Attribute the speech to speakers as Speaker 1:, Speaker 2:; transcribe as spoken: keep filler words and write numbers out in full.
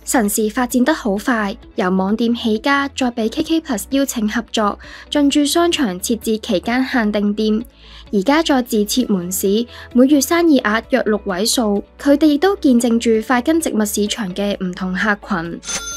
Speaker 1: 神視發展得好快，由網店起家，再被 K K Plus 邀請合作，進駐商場設置期間限定店，而家再自設門市，每月生意額約六位數。佢哋亦都見證住快根植物市場嘅唔同客群。